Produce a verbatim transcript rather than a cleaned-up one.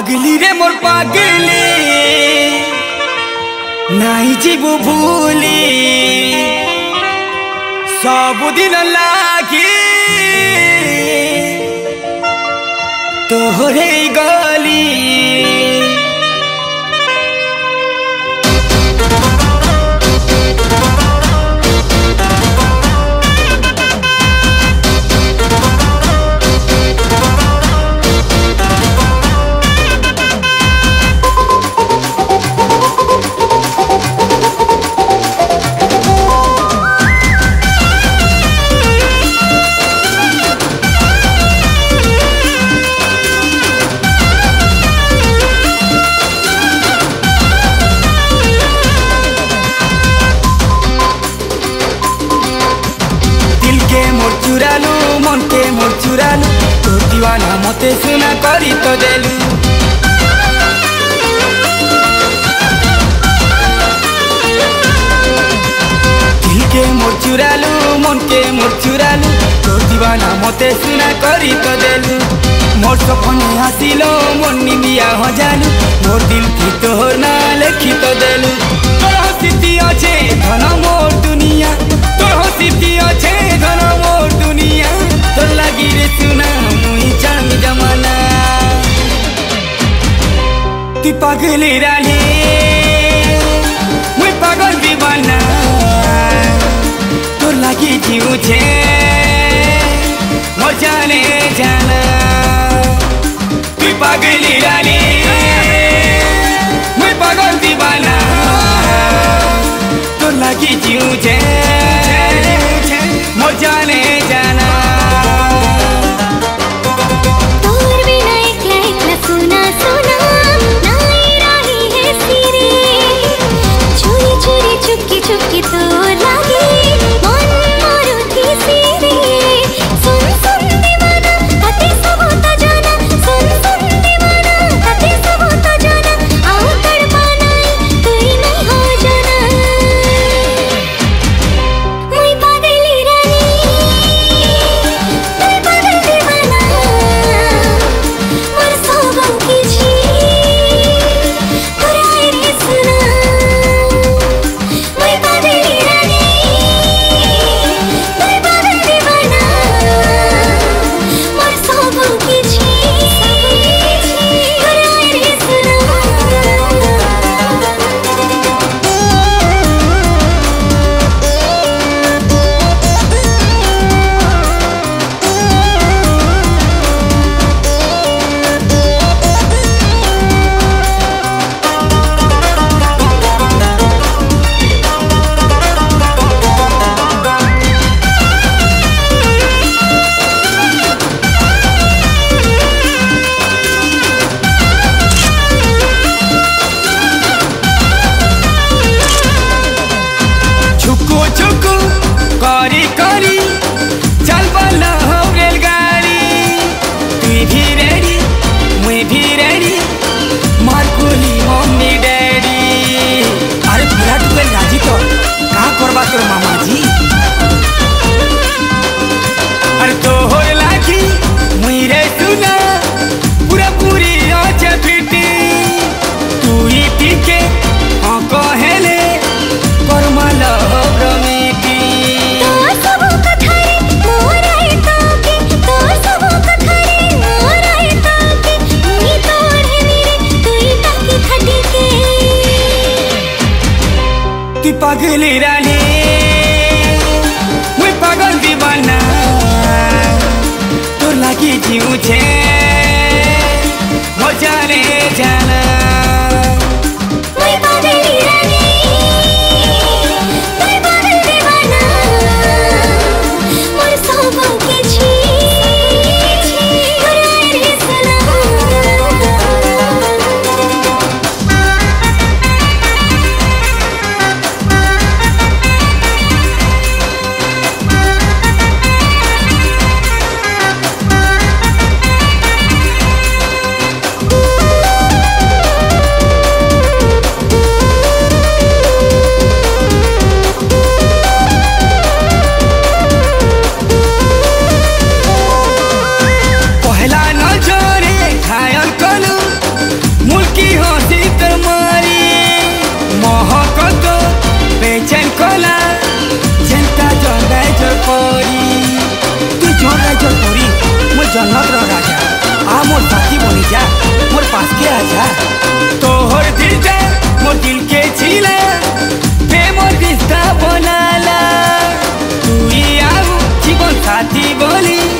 पागली रे मोर पागली नहीं जीवु भूली सबुदिन लागी तोहरे गली चुरालू मन के मोर चुरालू तो दीवाना मते सुना करी तो देलू दिल के मोर चुरालू मन के मोर चुरालू तो दीवाना मते सुना करी तो देलू मोर सपने हासिलो मन निंदिया हजालू मोर दिल की तोहर ना लिखी तो देलू तोर हसीती अच्छे धन मोर दुनिया तोर हसीती अच्छे धन मोर दुनिया तो लगी रे सुना मुई चांद जमाना तू पागली रानी मुई पागल दीवाना तो लगी जीव छे मोर जाने जाना तू पागली रानी मुई पागल दीवाना तो लगी जीव छे मोर जाने जाना तोर बिना एकला एकला सुना सुना नाई रही है सिरे चोरी चोरी चुपकी चुपकी तोर लागे मन मारुति सिरे सुन सुन दीवाना अति सब होता जाना सुन सुन दीवाना अति सब होता जाना आओ तड़पाना तू ही नहीं हो जाना मुई पागली रानी मुई पागल दीवाना मोर सोबम की जी पुराई रे सुना मुई पागली रानी मुई पागल दीवाना मोर सोबम की जी पुराई रे सुना छुकू छुकू करी करी चल बला हो रेलगाड़ी तू भी रेडी मुई भी रेडी मार गोली मम्मी डैडी अरे विराट कोहली राजी तो कहाँ करवा तोर मामा जी अरे तोहर लागी मुई रे सुना पूरा पूरी अच्छे फिटी तू ही टीके हाँ कहेले करमाला प्रमिति तोर सबो कथारे मोर आए ताके तोर सबो कथारे मोर आए ताके मुई तोड़े मेरे तुई ताकी खटी के तू पागली रानी मुई पागल दीवाना तो लगी जीव छे मोर जाने जाना मुई पागली रानी मुई पागल दीवाना मोर सोबो की जी पुराई रे सुना जन्नत रो राजा आ मोर साथी बनी जा मोर पास के आ जा तोहर दिल जा मोर दिल के छीला बे मोर रिश्ता बनाला तू ही आऊ जीवन साथी बोली